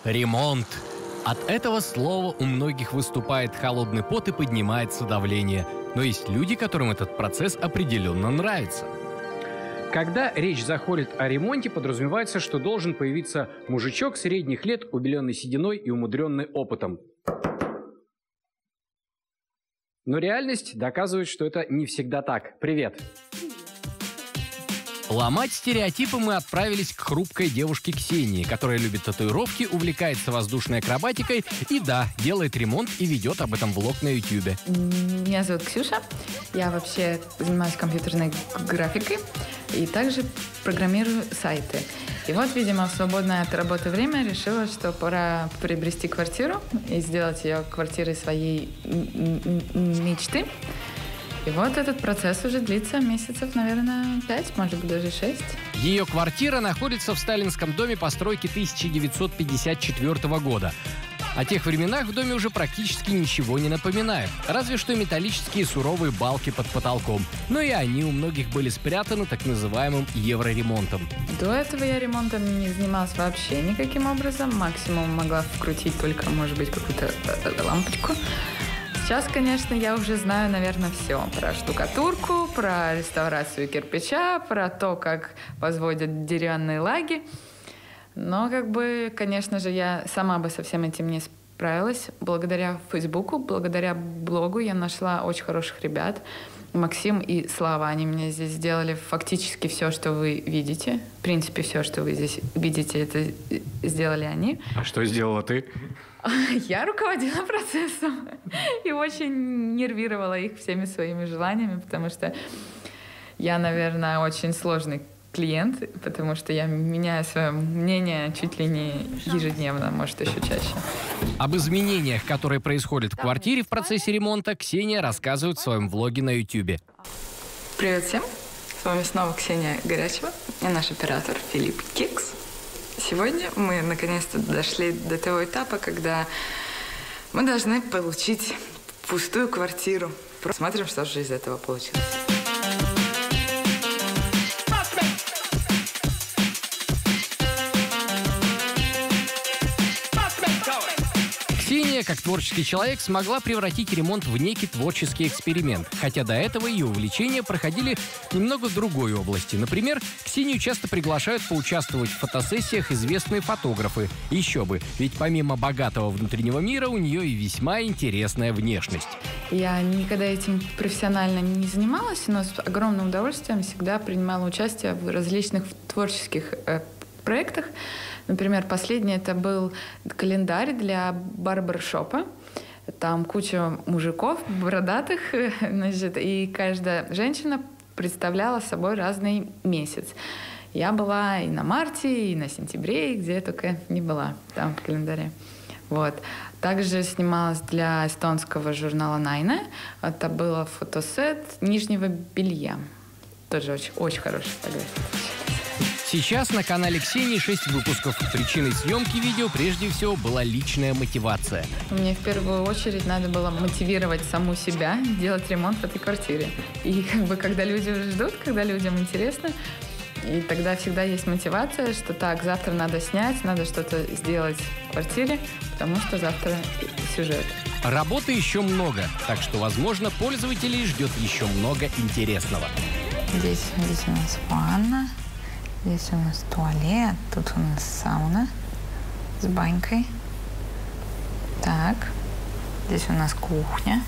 Ремонт. От этого слова у многих выступает холодный пот и поднимается давление. Но есть люди, которым этот процесс определенно нравится. Когда речь заходит о ремонте, подразумевается, что должен появиться мужичок средних лет, убеленный сединой и умудренный опытом. Но реальность доказывает, что это не всегда так. Привет! Ломать стереотипы мы отправились к хрупкой девушке Ксении, которая любит татуировки, увлекается воздушной акробатикой и, да, делает ремонт и ведет об этом влог на YouTube. Меня зовут Ксюша. Я вообще занимаюсь компьютерной графикой и также программирую сайты. И вот, видимо, в свободное от работы время решила, что пора приобрести квартиру и сделать ее квартирой своей мечты. И вот этот процесс уже длится месяцев, наверное, 5, может быть, даже 6. Ее квартира находится в сталинском доме постройки 1954 года. О тех временах в доме уже практически ничего не напоминает, разве что металлические суровые балки под потолком. Но и они у многих были спрятаны так называемым евроремонтом. До этого я ремонтом не занималась вообще никаким образом. Максимум могла вкрутить только, может быть, какую-то лампочку. Сейчас, конечно, я уже знаю, наверное, все. Про штукатурку, про реставрацию кирпича, про то, как возводят деревянные лаги. Но, конечно же, я сама бы со всем этим не справилась. Благодаря Фейсбуку, благодаря блогу я нашла очень хороших ребят. Максим и Слава, они мне здесь сделали фактически все, что вы видите. В принципе, все, что вы здесь видите, это сделали они. А что сделала ты? Я руководила процессом и очень нервировала их всеми своими желаниями, потому что я, наверное, очень сложный клиент, потому что я меняю свое мнение чуть ли не ежедневно, может, еще чаще. Об изменениях, которые происходят в квартире в процессе ремонта, Ксения рассказывает в своем влоге на YouTube. Привет всем! С вами снова Ксения Горячева и наш оператор Филипп Кикс. Сегодня мы наконец-то дошли до того этапа, когда мы должны получить пустую квартиру. Посмотрим, что же из этого получилось. Ксения, как творческий человек, смогла превратить ремонт в некий творческий эксперимент, хотя до этого ее увлечения проходили немного в другой области. Например, Ксению часто приглашают поучаствовать в фотосессиях известные фотографы. Еще бы, ведь помимо богатого внутреннего мира у нее и весьма интересная внешность. Я никогда этим профессионально не занималась, но с огромным удовольствием всегда принимала участие в различных творческих проектах. Например, последний это был календарь для барбершопа. Там куча мужиков, бородатых, значит, и каждая женщина представляла собой разный месяц. Я была и на марте, и на сентябре, и где я только не была там в календаре. Вот. Также снималась для эстонского журнала Naine. Это был фотосет нижнего белья. Тоже очень хорошая фотография. Сейчас на канале Ксении 6 выпусков. Причиной съемки видео прежде всего была личная мотивация. Мне в первую очередь надо было мотивировать саму себя делать ремонт в этой квартире. И когда люди ждут, когда людям интересно, и тогда всегда есть мотивация, что так, завтра надо снять, надо что-то сделать в квартире, потому что завтра сюжет. Работы еще много, так что, возможно, пользователей ждет еще много интересного. Здесь у нас ванна. Здесь у нас туалет, тут у нас сауна с банькой. Так, здесь у нас кухня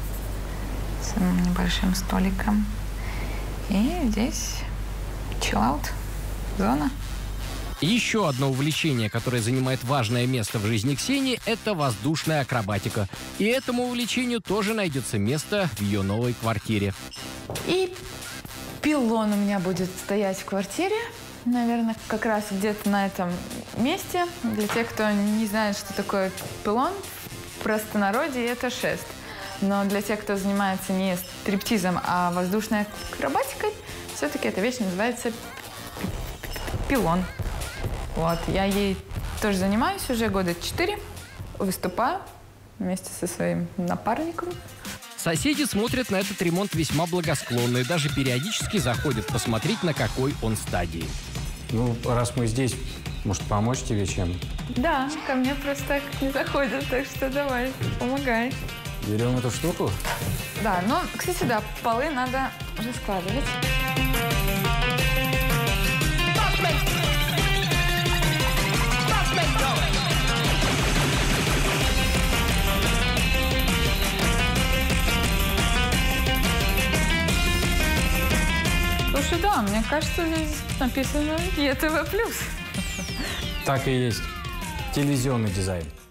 с небольшим столиком. И здесь чиллаут зона. Еще одно увлечение, которое занимает важное место в жизни Ксении, это воздушная акробатика. И этому увлечению тоже найдется место в ее новой квартире. И пилон у меня будет стоять в квартире. Наверное, как раз где-то на этом месте. Для тех, кто не знает, что такое пилон, в простонародье это шест. Но для тех, кто занимается не стриптизом, а воздушной акробатикой, все-таки эта вещь называется пилон. Вот. Я ей тоже занимаюсь уже года 4. Выступаю вместе со своим напарником. Соседи смотрят на этот ремонт весьма благосклонно и даже периодически заходят посмотреть, на какой он стадии. Ну, раз мы здесь, Может, помочь тебе чем? Да, ко мне просто так не заходят, так что давай, помогай. Берем эту штуку? Да, ну, кстати, да, полы надо раскладывать. Слушай, да, мне кажется, здесь написано ЕТВ+. Так и есть. Телевизионный дизайн.